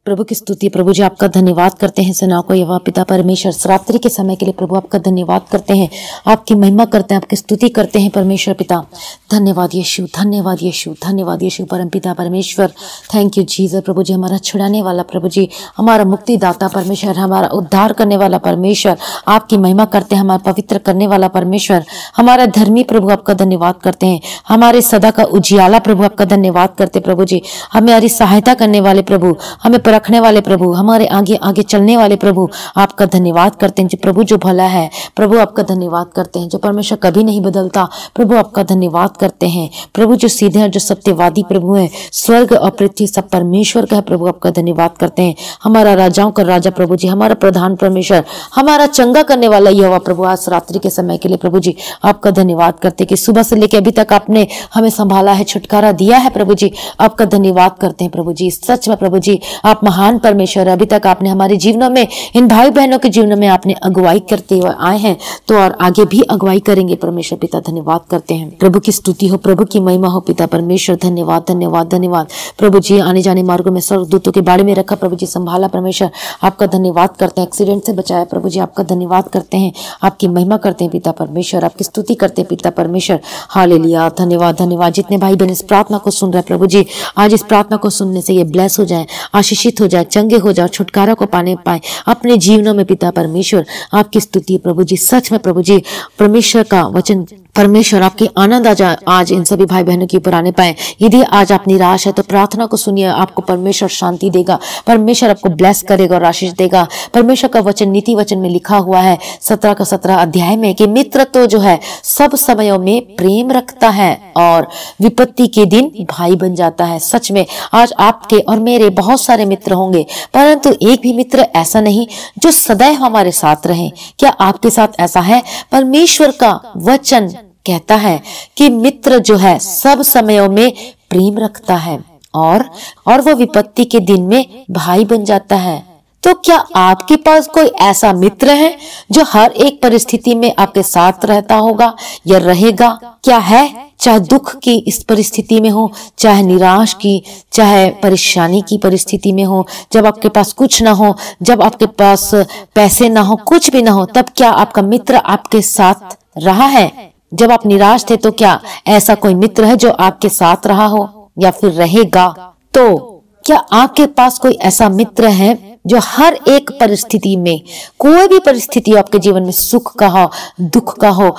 प्रभु की स्तुति। प्रभु जी आपका धन्यवाद करते हैं सेनाओं को यहोवा पिता परमेश्वर रात्रि के समय के लिए प्रभु आपका धन्यवाद करते हैं, आपकी महिमा करते हैं, आपकी स्तुति करते हैं परमेश्वर पिता। धन्यवाद यीशु, धन्यवाद यीशु, धन्यवाद यीशु परम पिता परमेश्वर। Thank you Jesus. प्रभु जी हमारा छुड़ाने वाला प्रभु जी, हमारा मुक्तिदाता परमेश्वर, हमारा उद्धार करने वाला परमेश्वर, आपकी महिमा करते हैं, हमारा पवित्र करने वाला परमेश्वर, हमारा धर्मी प्रभु आपका धन्यवाद करते हैं, हमारे सदा का उजियाला प्रभु आपका धन्यवाद करते प्रभु जी, हमारी सहायता करने वाले प्रभु, हमें रखने वाले प्रभु, हमारे आगे आगे चलने वाले प्रभु आपका धन्यवाद करते हैं। जो प्रभु जो भला है प्रभु आपका धन्यवाद करते हैं, जो परमेश्वर कभी नहीं बदलता प्रभु आपका धन्यवाद करते हैं। प्रभु जो सीधे हैं, जो सत्यवादी प्रभु हैं, स्वर्ग और पृथ्वी सब परमेश्वर का है प्रभु आपका धन्यवाद करते हैं। हमारा राजाओं का राजा प्रभु जी, हमारा प्रधान परमेश्वर, हमारा चंगा करने वाला यहोवा प्रभु, आज रात्रि के समय के लिए प्रभु जी आपका धन्यवाद करते हैं कि सुबह से लेकर अभी तक आपने हमें संभाला है, छुटकारा दिया है प्रभु जी, आपका धन्यवाद करते हैं प्रभु जी। सच में प्रभु जी आप महान परमेश्वर, अभी तक आपने हमारे जीवनों में, इन भाई बहनों के जीवनों में आपने अगुवाई करते हुए आए हैं, तो और आगे भी अगुवाई करेंगे परमेश्वर पिता। धन्यवाद करते हैं। प्रभु की स्तुति हो, प्रभु की महिमा हो पिता परमेश्वर। धन्यवाद धन्यवाद धन्यवाद प्रभु जी। आने जाने मार्गों में स्वर्गदूतों के बारे में रखा प्रभु जी, संभाला परमेश्वर, आपका धन्यवाद करते हैं। एक्सीडेंट से बचाया प्रभु जी, आपका धन्यवाद करते हैं, आपकी महिमा करते हैं पिता परमेश्वर, आपकी स्तुति करते हैं पिता परमेश्वर। हालेलुया, धन्यवाद धन्यवाद। जितने भाई बहन इस प्रार्थना को सुन रहे हैं प्रभु जी, आज इस प्रार्थना को सुनने से ये ब्लेस हो जाए, आशीषित हो जाए, चंगे हो जाए, छुटकारा को पाने पाए अपने जीवनों में पिता परमेश्वर। आपकी स्तुति प्रभु जी। सच में प्रभु जी परमेश्वर का वचन, परमेश्वर आपकी आनंद आज इन सभी भाई बहनों के ऊपर आने पाए। यदि आज आप निराश है तो प्रार्थना को सुनिए, आपको परमेश्वर शांति देगा, परमेश्वर आपको ब्लेस करेगा और आशीष देगा। परमेश्वर का वचन नीति वचन में लिखा हुआ है 17 का 17 अध्याय में कि मित्र तो जो है सब समयों में प्रेम रखता है और विपत्ति के दिन भाई बन जाता है। सच में आज आपके और मेरे बहुत सारे मित्र होंगे, परंतु एक भी मित्र ऐसा नहीं जो सदैव हमारे साथ रहे। क्या आपके साथ ऐसा है? परमेश्वर का वचन कहता है कि मित्र जो है सब समयों में प्रेम रखता है और वो विपत्ति के दिन में भाई बन जाता है। तो क्या आपके पास कोई ऐसा मित्र है जो हर एक परिस्थिति में आपके साथ रहता होगा या रहेगा? क्या है? चाहे दुख की इस परिस्थिति में हो, चाहे निराश की, चाहे परेशानी की परिस्थिति में हो, जब आपके पास कुछ ना हो, जब आपके पास पैसे ना हो, कुछ भी ना हो, तब क्या आपका मित्र आपके साथ रहा है? जब आप निराश थे तो क्या ऐसा कोई मित्र है जो आपके साथ रहा हो या फिर रहेगा? तो क्या आपके पास कोई ऐसा मित्र है जो हर एक परिस्थिति में, कोई भी परिस्थिति आपके जीवन में, सुख का हो, दुख का हो,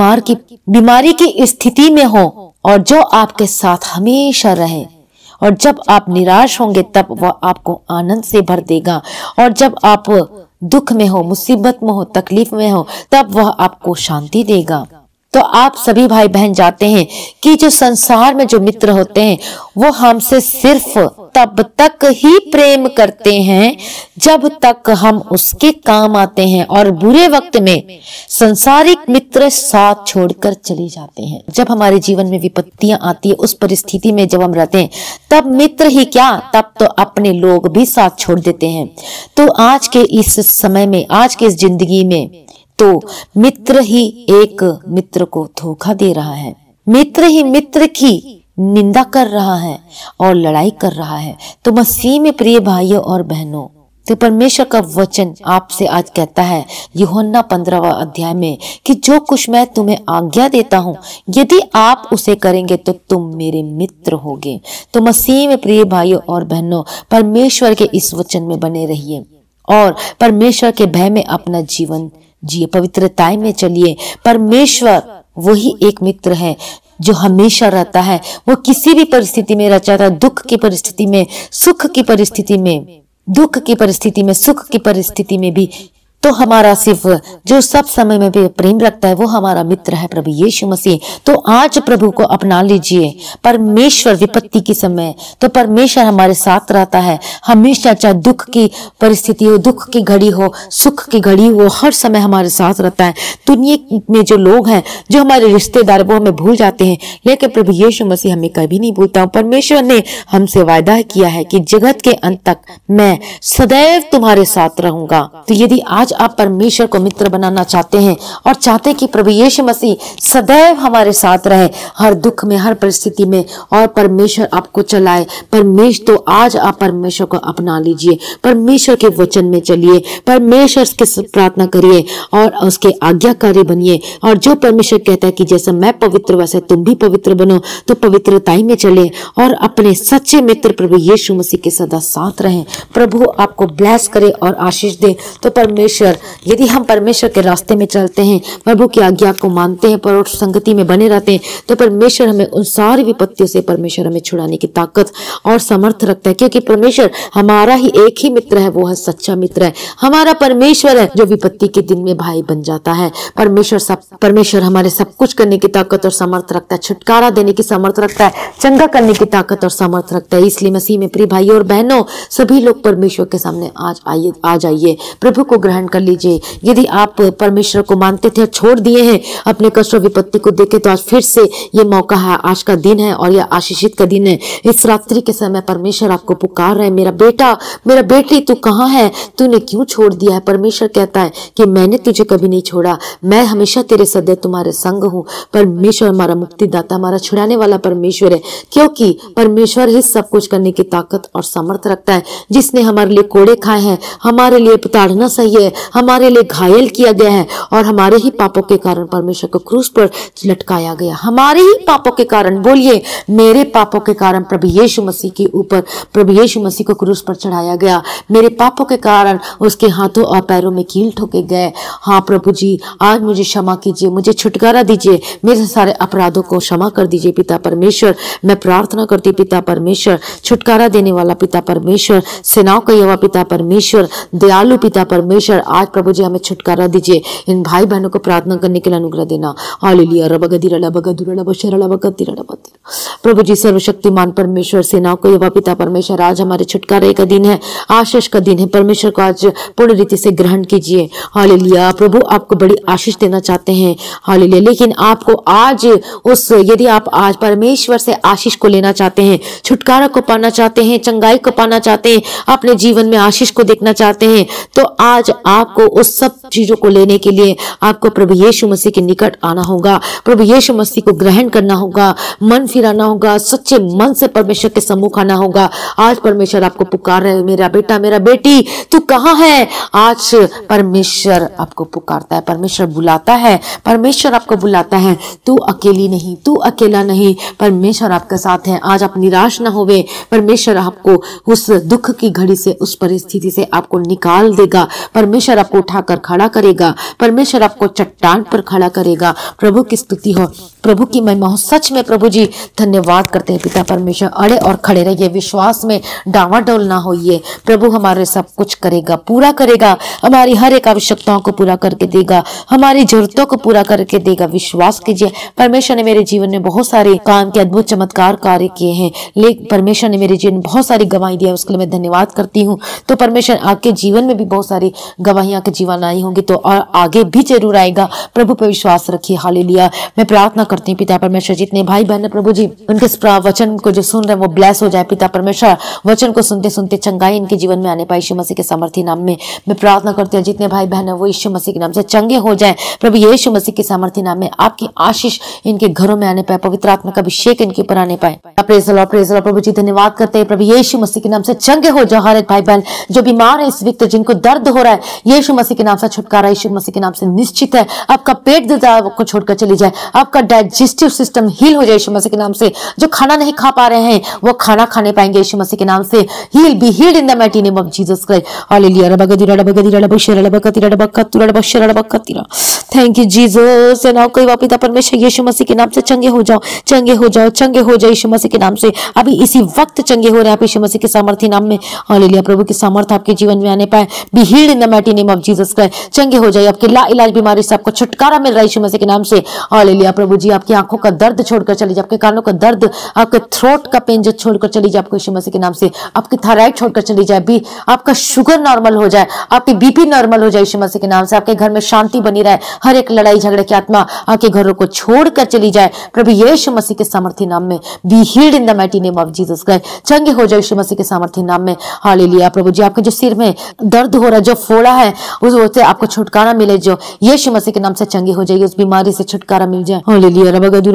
बीमारी की स्थिति में हो, और जो आपके साथ हमेशा रहे, और जब आप निराश होंगे तब वह आपको आनंद से भर देगा, और जब आप दुख में हो, मुसीबत में हो, तकलीफ में हो, तब वह आपको शांति देगा। तो आप सभी भाई बहन जानते हैं कि जो संसार में जो मित्र होते हैं वो हमसे सिर्फ तब तक ही प्रेम करते हैं जब तक हम उसके काम आते हैं, और बुरे वक्त में संसारिक मित्र साथ छोड़कर चले जाते हैं। जब हमारे जीवन में विपत्तियां आती है, उस परिस्थिति में जब हम रहते हैं, तब मित्र ही क्या, तब तो अपने लोग भी साथ छोड़ देते हैं। तो आज के इस समय में, आज के इस जिंदगी में तो मित्र ही एक मित्र को धोखा दे रहा है, मित्र ही मित्र की निंदा कर रहा है और लड़ाई कर रहा है। तो मसीह में प्रिय भाइयों और बहनों, तो परमेश्वर का वचन आपसे आज कहता है यूहन्ना 15वां अध्याय में कि जो कुछ मैं तुम्हें आज्ञा देता हूँ, यदि आप उसे करेंगे तो तुम मेरे मित्र होगे। तो मसीह में प्रिय भाइयों और बहनों, परमेश्वर के इस वचन में बने रहिए और परमेश्वर के भय में अपना जीवन जिए, पवित्रताई में चलिए। परमेश्वर वही एक मित्र है जो हमेशा रहता है, वो किसी भी परिस्थिति में रहता है, दुख की परिस्थिति में, सुख की परिस्थिति में, दुख की परिस्थिति में, सुख की परिस्थिति में भी। तो हमारा सिर्फ जो सब समय में भी प्रेम रखता है वो हमारा मित्र है प्रभु यीशु मसीह। तो आज प्रभु को अपना लीजिए। परमेश्वर विपत्ति के समय तो परमेश्वर हमारे साथ रहता है हमेशा, चाहे दुख की परिस्थिति हो, दुख की घड़ी हो, सुख की घड़ी हो, हर समय हमारे साथ रहता है। दुनिया में जो लोग हैं, जो हमारे रिश्तेदार, वो हमें भूल जाते हैं, लेकिन प्रभु यीशु मसीह हमें कभी नहीं भूलता। परमेश्वर ने हमसे वायदा किया है कि जगत के अंत तक मैं सदैव तुम्हारे साथ रहूंगा। तो यदि आज आज आप परमेश्वर को मित्र बनाना चाहते हैं और चाहते हैं कि प्रभु यीशु मसीह सदैव हमारे साथ रहे, हर दुख में, हर परिस्थिति में, और परमेश्वर आपको चलाए। परमेश्वर तो आज आप परमेश्वर को अपना लीजिए, परमेश्वर के वचन में चलिए, परमेश्वर के प्रार्थना करिए और उसके आज्ञाकारी बनिए। और जो परमेश्वर कहता है कि जैसा मैं पवित्र वैसे तुम भी पवित्र बनो, तो पवित्रताई में चले और अपने सच्चे मित्र प्रभु यीशु मसीह के सदा साथ रहें। प्रभु आपको ब्लेस करे और आशीष दे। तो परमेश्वर, यदि हम परमेश्वर के रास्ते में चलते हैं, प्रभु की आज्ञा को मानते हैं, पर संगति में बने रहते हैं, तो परमेश्वर हमें उन सारी विपत्तियों से परमेश्वर हमें छुड़ाने की ताकत और समर्थ रखता है। क्योंकि परमेश्वर हमारा ही एक ही मित्र है, वो है सच्चा मित्र है, हमारा परमेश्वर है, जो विपत्ति के दिन में भाई बन जाता है। परमेश्वर हमारे सब कुछ करने की ताकत और समर्थ रखता है, छुटकारा देने की समर्थ रखता है, चंगा करने की ताकत और समर्थ रखता है। इसलिए मसीह में प्रिय भाइयों और बहनों, सभी लोग परमेश्वर के सामने आ जाइए, प्रभु को ग्रहण कर लीजिए। यदि आप परमेश्वर को मानते थे और छोड़ दिए हैं अपने कष्ट और विपत्ति को देखे, तो आज फिर से ये मौका है, आज का दिन है और यह आशीषित का दिन है। इस रात्रि के समय परमेश्वर आपको पुकार रहे, मेरा बेटा, मेरा बेटी, तू कहाँ है? तूने क्यों छोड़ दिया है? परमेश्वर कहता है कि मैंने तुझे कभी नहीं छोड़ा, मैं हमेशा तेरे सदैव तुम्हारे संग हूँ। परमेश्वर हमारा मुक्तिदाता, हमारा छुड़ाने वाला परमेश्वर है, क्योंकि परमेश्वर ही सब कुछ करने की ताकत और समर्थ रखता है। जिसने हमारे लिए कोड़े खाए हैं, हमारे लिए ताड़ना सही है, हमारे लिए घायल किया गया है और हमारे ही पापों के कारण परमेश्वर को क्रूस पर लटकाया गया। हमारे ही पापों के कारण, बोलिए, मेरे पापों के कारण प्रभु यीशु मसीह के ऊपर, प्रभु यीशु मसीह को क्रूस पर चढ़ाया गया। मेरे पापों के कारण उसके हाथों और पैरों में कील ठोके गए। हाँ प्रभु जी, आज मुझे क्षमा कीजिए, मुझे छुटकारा दीजिए, मेरे सारे अपराधों को क्षमा कर दीजिए पिता परमेश्वर। मैं प्रार्थना करती पिता परमेश्वर, छुटकारा देने वाला पिता परमेश्वर, सेनाओं का यहोवा पिता परमेश्वर, दयालु पिता परमेश्वर, आज प्रभु जी हमें छुटकारा दीजिए। इन भाई बहनों को प्रार्थना करने के लिए अनुग्रह देना। हालेलुया। प्रभु जी सर्वशक्तिमान परमेश्वर, सेनाओं को यहोवा पिता परमेश्वर, आज हमारे छुटकारे का दिन है, आशीष का दिन है। परमेश्वर को आज पूर्ण रीति से ग्रहण कीजिए। हालेलुया। प्रभु आपको बड़ी आशीष देना चाहते हैं। हालेलुया। लेकिन आपको आज यदि आप आज परमेश्वर से आशीष को लेना चाहते हैं, छुटकारा को पाना चाहते हैं, चंगाई को पाना चाहते हैं, अपने जीवन में आशीष को देखना चाहते हैं, तो आज आपको उस सब चीजों को लेने के लिए आपको प्रभु यीशु मसीह के निकट आना होगा, प्रभु यीशु मसीह को ग्रहण करना होगा, मन फिराना होगा, सच्चे मन से परमेश्वर के सम्मुख आना होगा। आज परमेश्वर आपको पुकार रहे, मेरा बेटा, मेरा बेटी, तू कहाँ है? आज परमेश्वर आपको पुकारता है, परमेश्वर बुलाता है, परमेश्वर आपको बुलाता है। तू अकेली नहीं, तू अकेला नहीं, परमेश्वर आपके साथ है। आज आप निराश ना होवे, परमेश्वर आपको उस दुख की घड़ी से, उस परिस्थिति से आपको निकाल देगा। परमेश्वर आपको उठाकर खड़ा करेगा, परमेश्वर आपको चट्टान पर खड़ा करेगा। प्रभु की स्तुति हो, प्रभु की महिमा हो। सच में प्रभु जी धन्यवाद करते हैं पिता परमेश्वर। अड़े और खड़े रहिए, विश्वास में डावाडोल ना होइए। प्रभु हमारे सब कुछ करेगा, पूरा करेगा, हमारी हर एक आवश्यकताओं को पूरा करके देगा, हमारी जरूरतों को पूरा करके देगा। विश्वास कीजिए। परमेश्वर ने मेरे जीवन में बहुत सारे काम के अद्भुत चमत्कार कार्य किए हैं, लेकिन परमेश्वर ने मेरे जीवन में बहुत सारी गवाही दी है, उसके लिए मैं धन्यवाद करती हूँ। तो परमेश्वर आपके जीवन में भी बहुत सारी गवाहियां के जीवन आई होंगी, तो और आगे भी जरूर आएगा। प्रभु पर विश्वास रखिए। हालेलुया। मैं प्रार्थना करती हूँ पिता परमेश्वर, जितने भाई बहन प्रभु जी उनके वचन को जो सुन रहे हैं वो ब्लेस हो जाए पिता परमेश्वर। वचन को सुनते सुनते चंगाई इनके जीवन में आने पाए यीशु मसीह के सामर्थी नाम में मैं प्रार्थना करती हूँ। जितने भाई बहन है वो यीशु मसीह के नाम से चंगे हो जाए प्रभु यीशु मसीह के सामर्थी नाम में। आपकी आशीष इनके घरों में आने पाए, पवित्र आत्मा का अभिषेक इनके ऊपर आने पाए। प्रेज़ द लॉर्ड प्रभु जी धन्यवाद करते हैं। प्रभु यीशु मसीह के नाम से चंगे हो जाओ हर एक भाई बहन जो बीमार है इस वक्त, जिनको दर्द हो रहा है, यीशु मसीह के नाम से छुटकारा यीशु मसीह के नाम से निश्चित है। आपका पेट दर्द आपको छोड़कर चली जाए, आपका डाइजेस्टिव सिस्टम हील हो जाए यीशु मसीह के नाम से। जो खाना नहीं खा पा रहे हैं वो खाना खाने पाएंगे यीशु मसीह के नाम से। Heal be healed in the mighty name of Jesus Christ. Hallelujah. Thank you Jesus. ना कोई पिता परमेश्वर यीशु मसीह के नाम से चंगे हो जाओ, चंगे हो जाओ, चंगे हो जाओ यीशु मसीह के नाम से। अभी इसी वक्त चंगे हो रहे हैं आप यीशु मसीह के सामर्थ्य नाम में। हालेलुया। प्रभु की सामर्थ आपके जीवन में आने पाए। Be healed in the mighty name of Jesus Christ. चंगे हो जाए, आपके ला इलाज बीमारी से आपको छुटकारा मिल रहा है यीशु मसीह के नाम से। हालेलुया। प्रभु जी आपकी आंखों का दर्द छोड़कर चली जाए, आपके कानों का दर्द, आपके थ्रोट का पेन जो छोड़कर चली जाए आपको यीशु मसीह के नाम से। आपकी थायराइड छोड़कर चली जाए, भी आपका शुगर नॉर्मल हो जाए, आपकी बीपी नॉर्मल हो जाए यीशु मसीह के नाम से। आपके घर में शांति बनी रहे, हर एक लड़ाई झगड़े की आत्मा आपके घरों को छोड़कर चली जाए प्रभु यीशु मसीह के सामर्थ्य नाम में। Be healed in the mighty name of Jesus Christ. चंगे हो जाए यीशु मसीह के सामर्थ्य नाम में। हालेलुया। प्रभु जी आपके जो सिर में दर्द हो रहा है, जो फोड़ा है उससे आपको छुटकारा मिले, जो यीशु मसीह के नाम से चंगी हो जाइए, उस बीमारी से छुटकारा मिल जाए। हालेलुया।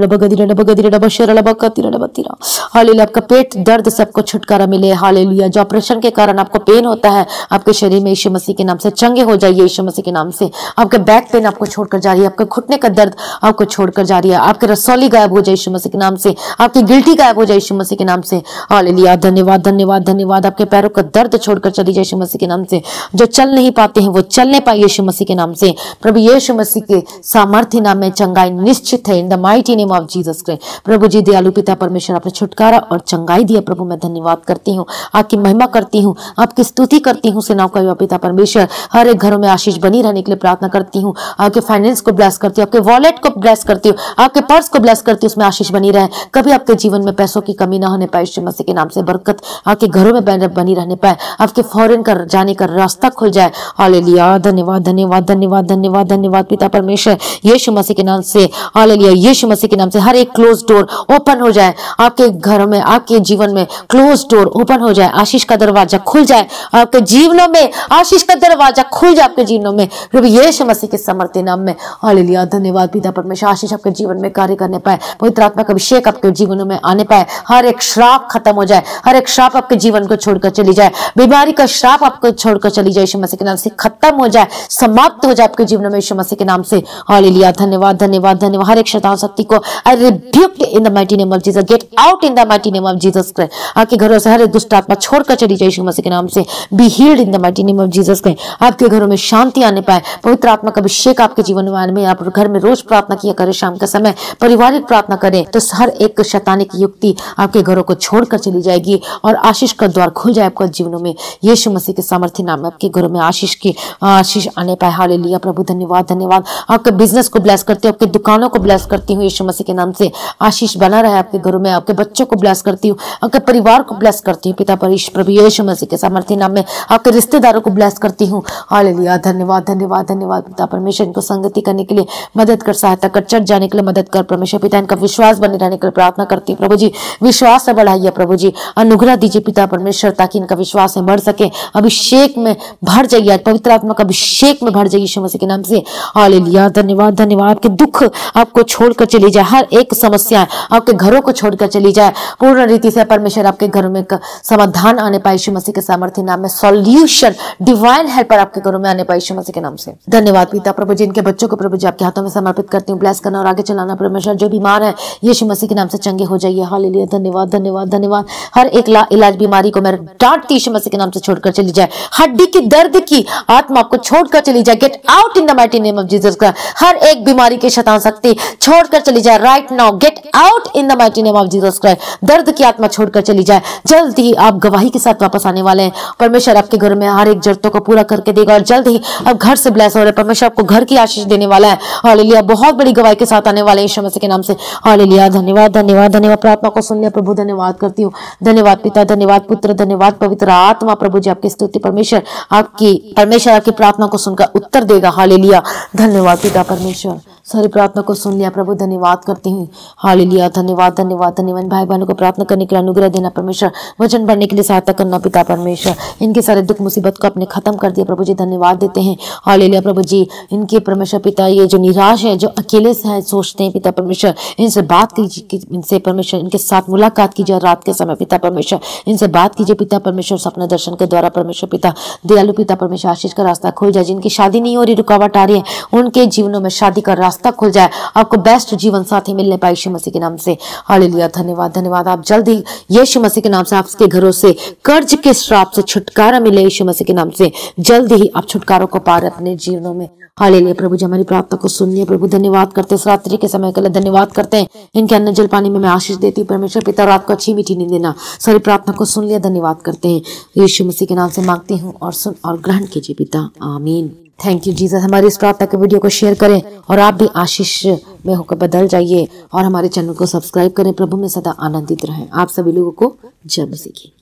हालेलुया। आपका पेट दर्द सबको छुटकारा मिले। हालेलुया। जो ऑपरेशन के कारण आपको पेन होता है आपके शरीर में, यीशु मसीह के नाम से चंगे हो जाइए। यीशु मसीह के नाम से आपके बैक पेन आपको छोड़कर जा रही है, आपके घुटने का दर्द आपको छोड़कर जा रही है, आपके रसौली गायब हो जाए यीशु मसीह के नाम से, आपकी गिल्टी गायब हो जाए यीशु मसीह के नाम से। हालेलुया। धन्यवाद धन्यवाद धन्यवाद। आपके पैरों का दर्द छोड़कर चली जाए यीशु मसीह के नाम से। जो चल नहीं पाते हैं वो चलने पाए यीशु मसीह के नाम से। प्रभु यीशु मसीह के सामर्थ्य नाम में चंगाई निश्चित है, in the mighty name of Jesus Christ. प्रभु जी दयालु पिता परमेश्वर, आपने छुटकारा और चंगाई दिया प्रभु, मैं धन्यवाद करती हूँ, आपकी महिमा करती हूँ, आपकी स्तुति करती हूँ। सेनाओं का पिता परमेश्वर, हर एक घरों में आशीष बनी रहने के लिए प्रार्थना करती हूँ। आपके फाइनेंस को ब्लेस करती हूँ, आपके वॉलेट को ब्लेस करती हूँ, आपके पर्स को ब्लेस करती हूँ, उसमें आशीष बनी रहे। कभी आपके जीवन में पैसों की कमी ना होने पाए यीशु मसीह के नाम से। बरकत आपके घरों में बनी रहने पाए, आपके फॉरेन कर जाने का रास्ता खुल जाए। हालेलुया। धन्यवाद धन्यवाद धन्यवाद धन्यवाद धन्यवाद पिता परमेश्वर, यीशु मसीह के नाम से। हालेलुया। यीशु मसीह के नाम से हर एक क्लोज डोर ओपन हो जाए आपके घरों में, आपके जीवन में क्लोज डोर ओपन हो जाए, आशीष का दरवाजा खुल जाए आपके जीवनों में, आशीष का दरवाजा खुल जाए आपके जीवनों में प्रभु यीशु मसीह के समर्थी नाम में। हालेलुया। धन्यवाद पिता परमेश्वर, आशीष आपके जीवन में कार्य करने पाए, पवित्र आत्मा का अभिषेक आपके जीवनों में आने पाए, हर एक श्राप खत्म हो जाए, हर एक श्राप आपके जीवन को छोड़कर चली जाए, बीमारी का श्राप आपको छोड़कर चली जाए यीशु मसीह के नाम से, खत्म हो जाए, समाप्त हो जाए आपके जीवन में यीशु मसीह के नाम से। हालेलुया। धन्यवाद धन्यवाद धन्यवाद। हर एक शैतान शक्ति को I rebuke in the mighty name of Jesus, get out in the mighty name of Jesus Christ. आपके घरों से हर एक दुष्ट आत्मा छोड़कर चली जाए यीशु मसीह के नाम से। Be healed in the mighty name of Jesus Christ. आपके घरों में शांति आने पाए, पवित्र आत्मा का अभिषेक आपके जीवन में आने में। आप घर में रोज प्रार्थना किया करें, शाम के समय पारिवारिक प्रार्थना करें, तो हर एक शैतानिक युक्ति आपके घरों को छोड़कर चली जाएगी और आशीष का द्वार खुल जाए आपके जीवनों में। यीशु मसीह के सामर्थ्य नाम में आपके घरों में आशीष आने पाए। हालेलुया। प्रभु धन्यवाद धन्यवाद। आपके बिजनेस को ब्लेस करती हूँ, आपकी दुकानों को ब्लेस करती हूँ यीशु मसीह के नाम से। आशीष बना रहे आपके घरों में, आपके बच्चों को ब्लेस करती हूँ, आपके परिवार को ब्लेस करती हूँ पिता परमेश्वर प्रभु यीशु मसीह के सामर्थ्य नाम में। आपके रिश्तेदारों को ब्लेस करती हूँ। हालेलुया। धन्यवाद धन्यवाद धन्यवाद पिता परमेश्वर। इनको संगति करने के लिए मदद कर, सहायता कर, चढ़ जाने के लिए मदद कर परमेश्वर पिता। इनका विश्वास बने रहने के लिए प्रार्थना करती हूँ प्रभु जी। विश्वास से बढ़ाइए प्रभु जी, अनुग्रह दीजिए पिता परमेश्वर, ताकि इनका विश्वास में बढ़ सके, अभिषेक में भर जाइए, पवित्र आत्मा का अभिषेक में भर जाइए यीशु मसीह के नाम से। हालेलुया। धन्यवाद धन्यवाद। आपके दुख आपको छोड़कर चली जाए, हर एक समस्या आपके घरों को छोड़कर चली जाए पूर्ण रीति से परमेश्वर। आपके घरों में समाधान आने पाए यीशु मसीह के सामर्थ्य नाम में। सॉल्यूशन, डिवाइन हेल्पर आपके घरों में आने पाए यीशु मसीह के नाम से। धन्यवाद पिता प्रभु जी। इनके बच्चों को प्रभु जी आपके हाथों में समर्पित करती हूँ, ब्लेस करना और आगे चलाना परमेश्वर। जो बीमार है यीशु मसीह के नाम से चंगे हो जाइए। हालेलुया। धन्यवाद धन्यवाद धन्यवाद। हर एक इलाज बीमारी को मैं डांटती यीशु मसीह के नाम से छोड़कर चली जाए। हड्डी की दर्द की आत्मा आपको छोड़कर चली जाए, get out in the mighty name of Jesus Christ. हर एक बीमारी की शैतान शक्ति छोड़कर चली जाए right now, get out in the mighty name of Jesus Christ. दर्द की आत्मा छोड़कर चली जाए। जल्द ही आप गवाही के साथ वापस आने वाले हैं परमेश्वर। आपके घर में हर एक जरूरतों को पूरा करके देगा और जल्द ही अब घर से ब्लेस हो रहे परमेश्वर। आपको घर की आशीष देने वाला है। हालेलुया। बहुत बड़ी गवाही के साथ आने वाले यीशु मसीह के नाम से। हालेलुया। धन्यवाद धन्यवाद धन्यवाद। प्रार्थना को सुन लिया प्रभु, धन्यवाद करती हूँ। धन्यवाद पिता, धन्यवाद पुत्र, धन्यवाद पवित्र आत्मा प्रभु जी। आपकी स्तुति परमेश्वर, आपकी प्रार्थना को सुनकर उत्तर देगा। हालेलुया। धन्यवाद पिता परमेश्वर, सारी प्रार्थना को सुन लिया प्रभु, धन्यवाद करती हूँ। हालेलुया। धन्यवाद धन्यवाद धन्यवाद। भाई बहनों को प्रार्थना करने के लिए अनुग्रह देना परमेश्वर, वचन बढ़ने के लिए सहायता करना पिता परमेश्वर। इनके सारे दुख मुसीबत को अपने खत्म कर दिया प्रभु जी, धन्यवाद देते हैं। हालेलुया प्रभु जी। इनके परमेश्वर पिता, ये जो निराश है, जो अकेले से है, सोचते हैं पिता परमेश्वर, इनसे बात कीजिए, इनसे परमेश्वर इनके साथ मुलाकात कीजिए रात के समय पिता परमेश्वर। इनसे बात कीजिए पिता परमेश्वर, सपना दर्शन के द्वारा परमेश्वर पिता। दयालु पिता परमेश्वर, आशीष का रास्ता खुल जाए। जिनकी शादी नहीं हो रही, रुकावट आ रही है, उनके जीवनों में शादी का रास्ता खुल जाए। आपको बेस्ट जीवन साथी मिलने पाए यीशु मसीह के नाम से। हालेलुया। धन्यवाद धन्यवाद। आप जल्द ही यीशु मसीह के नाम से आपके घरों से कर्ज के श्राप से छुटकारा मिले यीशु मसीह के नाम से। जल्द ही आप छुटकारों को पार अपने जीवनों में। हालेलुया प्रभु जी। हमारी प्रार्थना को सुनिए प्रभु, धन्यवाद करते हैं। इस रात्रि के समय के लिए धन्यवाद करते हैं। इनके अन्न जल पानी में मैं आशीष देती हूँ परमेश्वर पिता, रात को अच्छी मीठी नींद देना। सारी प्रार्थना को सुन लिया, धन्यवाद करते हैं। यीशु मसीह के नाम से मांगती हूँ और सुन और ग्रहण कीजिए पिता, आमीन। Thank you Jesus. हमारी इस प्रार्थना के वीडियो को शेयर करें और आप भी आशीष में होकर बदल जाइए और हमारे चैनल को सब्सक्राइब करें। प्रभु में सदा आनंदित रहें। आप सभी लोगों को जय मसीह की।